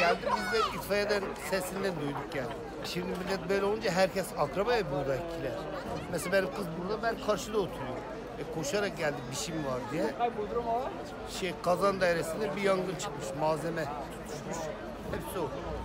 geldi. Biz de itfaiyeden sesinden duyduk yani. Şimdi millet böyle olunca herkes akrabaya buradakiler. Mesela benim kız burada, ben karşıda oturuyorum. Koşarak geldi bir şey mi var diye. Kazan dairesinde bir yangın çıkmış, malzeme tutuşmuş. Hepsi o.